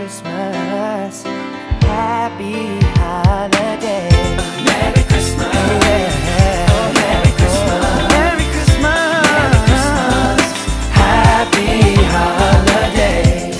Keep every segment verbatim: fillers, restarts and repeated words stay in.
Christmas, happy holiday. Merry Christmas, Yeah. oh Merry Christmas, Merry Christmas, Merry Christmas, happy holiday.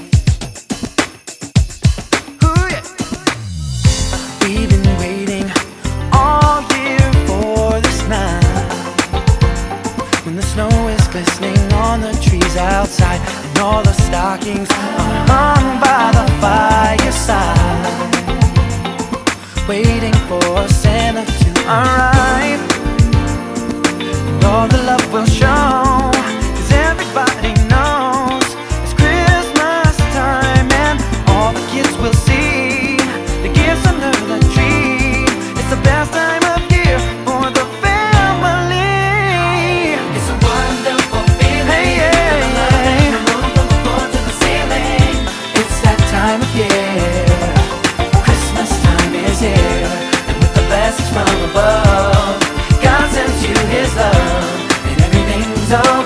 Ooh, yeah. We've been waiting all year for this night, when the snow is glistening on the trees outside, and all the stockings are hung by the fireside, waiting for Santa to arrive, and all the love will show, 'cause everybody knows it's Christmas time, and all the kids will see the gifts under the tree. It's the best time of year for the family. It's a wonderful feeling. Hey, yeah, the love in the room from the floor to the ceiling. It's that time of year, Christmas time is here, and with the blessings from above, God sends you His love, and everything's okay.